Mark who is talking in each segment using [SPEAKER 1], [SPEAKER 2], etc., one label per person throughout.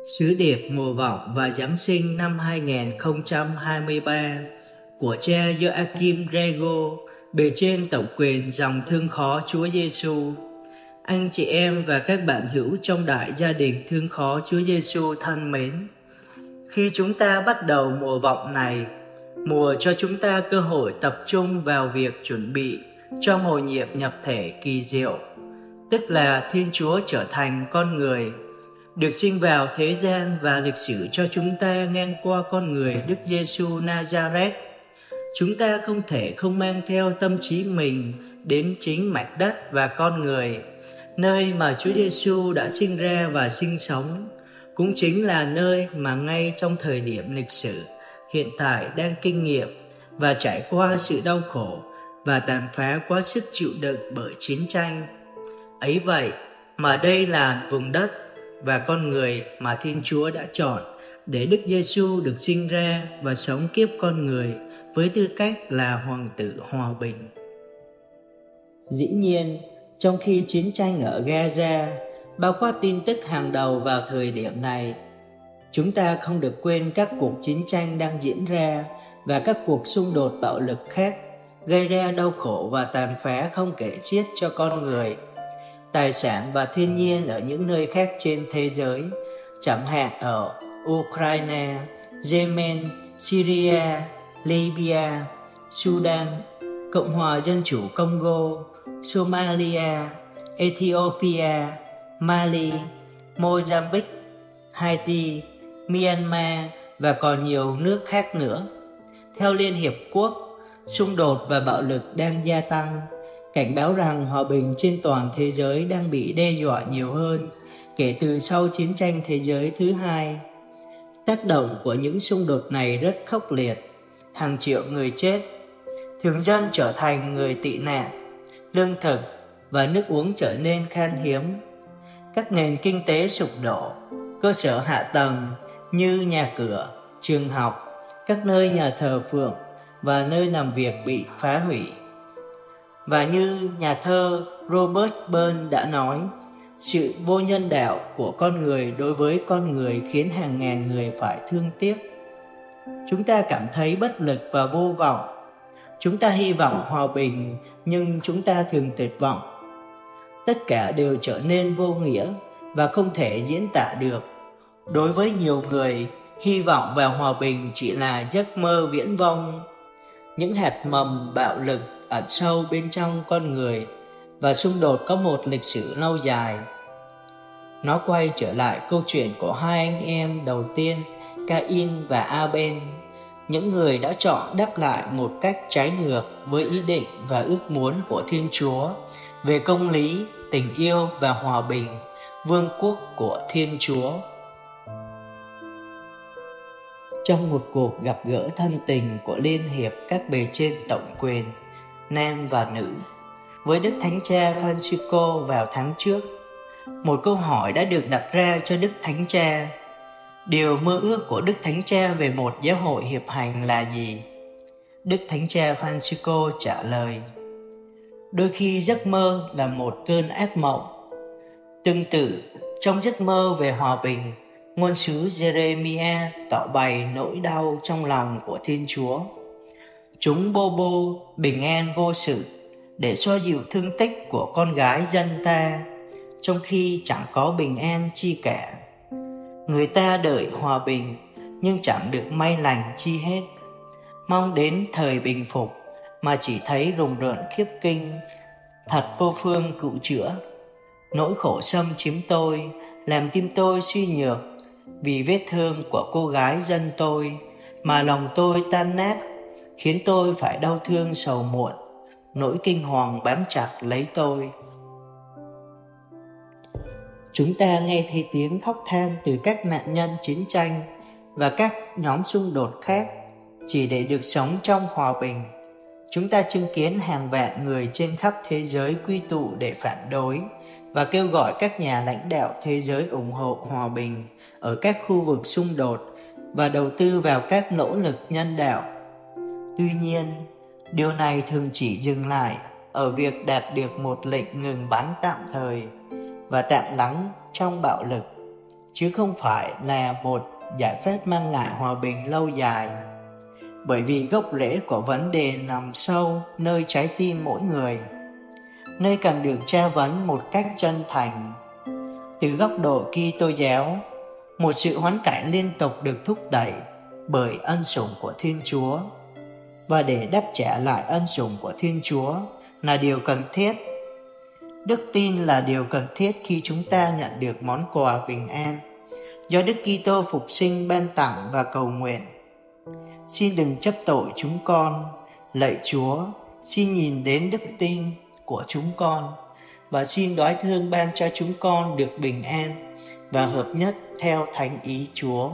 [SPEAKER 1] Sứ điệp mùa vọng và Giáng sinh năm 2023 của cha Joachim Rego, bề trên tổng quyền dòng thương khó Chúa Giêsu. Anh chị em và các bạn hữu trong đại gia đình thương khó Chúa Giêsu thân mến, khi chúng ta bắt đầu mùa vọng này, mùa cho chúng ta cơ hội tập trung vào việc chuẩn bị cho mầu nhiệm nhập thể kỳ diệu, tức là Thiên Chúa trở thành con người, được sinh vào thế gian và lịch sử cho chúng ta ngang qua con người Đức Giêsu Nazareth. Chúng ta không thể không mang theo tâm trí mình đến chính mảnh đất và con người, nơi mà Chúa Giêsu đã sinh ra và sinh sống, cũng chính là nơi mà ngay trong thời điểm lịch sử hiện tại đang kinh nghiệm và trải qua sự đau khổ và tàn phá quá sức chịu đựng bởi chiến tranh. Ấy vậy mà đây là vùng đất và con người mà Thiên Chúa đã chọn để Đức Giêsu được sinh ra và sống kiếp con người với tư cách là hoàng tử hòa bình. Dĩ nhiên, trong khi chiến tranh ở Gaza bao quát tin tức hàng đầu vào thời điểm này, chúng ta không được quên các cuộc chiến tranh đang diễn ra và các cuộc xung đột bạo lực khác gây ra đau khổ và tàn phá không kể xiết cho con người, tài sản và thiên nhiên ở những nơi khác trên thế giới, chẳng hạn ở Ukraine, Yemen, Syria, Libya, Sudan, Cộng hòa Dân chủ Congo, Somalia, Ethiopia, Mali, Mozambique, Haiti, Myanmar và còn nhiều nước khác nữa. Theo Liên Hiệp Quốc, xung đột và bạo lực đang gia tăng, cảnh báo rằng hòa bình trên toàn thế giới đang bị đe dọa nhiều hơn kể từ sau chiến tranh thế giới thứ hai. Tác động của những xung đột này rất khốc liệt, hàng triệu người chết, thường dân trở thành người tị nạn, lương thực và nước uống trở nên khan hiếm. Các nền kinh tế sụp đổ, cơ sở hạ tầng như nhà cửa, trường học, các nơi nhà thờ phượng và nơi làm việc bị phá hủy. Và như nhà thơ Robert Burns đã nói, sự vô nhân đạo của con người đối với con người khiến hàng ngàn người phải thương tiếc. Chúng ta cảm thấy bất lực và vô vọng. Chúng ta hy vọng hòa bình, nhưng chúng ta thường tuyệt vọng. Tất cả đều trở nên vô nghĩa và không thể diễn tả được. Đối với nhiều người, hy vọng vào hòa bình chỉ là giấc mơ viễn vông. Những hạt mầm bạo lực ẩn sâu bên trong con người và xung đột có một lịch sử lâu dài. Nó quay trở lại câu chuyện của hai anh em đầu tiên, Cain và Abel, những người đã chọn đáp lại một cách trái ngược với ý định và ước muốn của Thiên Chúa về công lý, tình yêu và hòa bình, vương quốc của Thiên Chúa. Trong một cuộc gặp gỡ thân tình của Liên hiệp các bề trên tổng quyền, nam và nữ, với Đức Thánh Cha Francisco vào tháng trước, một câu hỏi đã được đặt ra cho Đức Thánh Cha. Điều mơ ước của Đức Thánh Cha về một giáo hội hiệp hành là gì? Đức Thánh Cha Francisco trả lời: đôi khi giấc mơ là một cơn ác mộng. Tương tự, trong giấc mơ về hòa bình, ngôn sứ Jeremiah tỏ bày nỗi đau trong lòng của Thiên Chúa. Chúng bô bô bình an vô sự để xoa dịu thương tích của con gái dân ta, trong khi chẳng có bình an chi cả. Người ta đợi hòa bình nhưng chẳng được may lành chi hết, mong đến thời bình phục mà chỉ thấy rùng rợn khiếp kinh, thật vô phương cứu chữa. Nỗi khổ xâm chiếm tôi, làm tim tôi suy nhược, vì vết thương của cô gái dân tôi mà lòng tôi tan nát, khiến tôi phải đau thương sầu muộn, nỗi kinh hoàng bám chặt lấy tôi. Chúng ta nghe thấy tiếng khóc than từ các nạn nhân chiến tranh và các nhóm xung đột khác chỉ để được sống trong hòa bình. Chúng ta chứng kiến hàng vạn người trên khắp thế giới quy tụ để phản đối và kêu gọi các nhà lãnh đạo thế giới ủng hộ hòa bình ở các khu vực xung đột và đầu tư vào các nỗ lực nhân đạo. Tuy nhiên, điều này thường chỉ dừng lại ở việc đạt được một lệnh ngừng bắn tạm thời và tạm lắng trong bạo lực. chứ không phải là một giải pháp mang lại hòa bình lâu dài. Bởi vì gốc rễ của vấn đề nằm sâu nơi trái tim mỗi người, nơi cần được tra vấn một cách chân thành. Từ góc độ Kitô giáo, một sự hoán cải liên tục được thúc đẩy bởi ân sủng của Thiên Chúa, và để đáp trả lại ân sủng của Thiên Chúa là điều cần thiết. Đức tin là điều cần thiết khi chúng ta nhận được món quà bình an do Đức Kitô phục sinh ban tặng và cầu nguyện. Xin đừng chấp tội chúng con, lạy Chúa, xin nhìn đến đức tin của chúng con và xin đoái thương ban cho chúng con được bình an và hợp nhất theo thánh ý Chúa.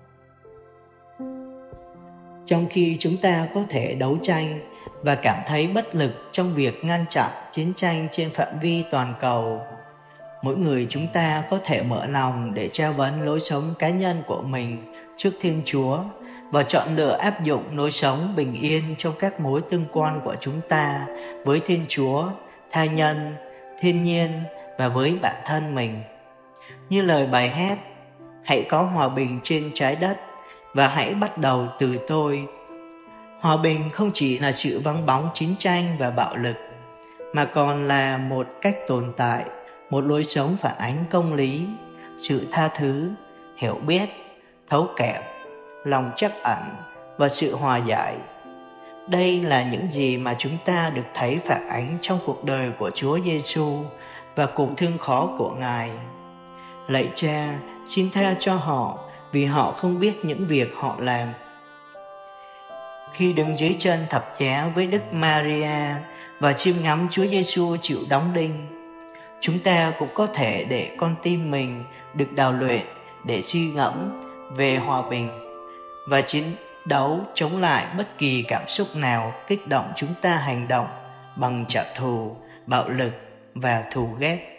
[SPEAKER 1] Trong khi chúng ta có thể đấu tranh và cảm thấy bất lực trong việc ngăn chặn chiến tranh trên phạm vi toàn cầu, mỗi người chúng ta có thể mở lòng để tra vấn lối sống cá nhân của mình trước Thiên Chúa và chọn lựa áp dụng lối sống bình yên trong các mối tương quan của chúng ta với Thiên Chúa, tha nhân, thiên nhiên và với bản thân mình. Như lời bài hát, hãy có hòa bình trên trái đất và hãy bắt đầu từ tôi. Hòa bình không chỉ là sự vắng bóng chiến tranh và bạo lực, mà còn là một cách tồn tại, một lối sống phản ánh công lý, sự tha thứ, hiểu biết, thấu kém, lòng trắc ẩn và sự hòa giải. Đây là những gì mà chúng ta được thấy phản ánh trong cuộc đời của Chúa Giêsu và cuộc thương khó của Ngài. Lạy Cha, xin tha cho họ vì họ không biết những việc họ làm. Khi đứng dưới chân thập giá với Đức Maria và chiêm ngắm Chúa Giêsu chịu đóng đinh, chúng ta cũng có thể để con tim mình được đào luyện để suy ngẫm về hòa bình và chiến đấu chống lại bất kỳ cảm xúc nào kích động chúng ta hành động bằng trả thù, bạo lực và thù ghét.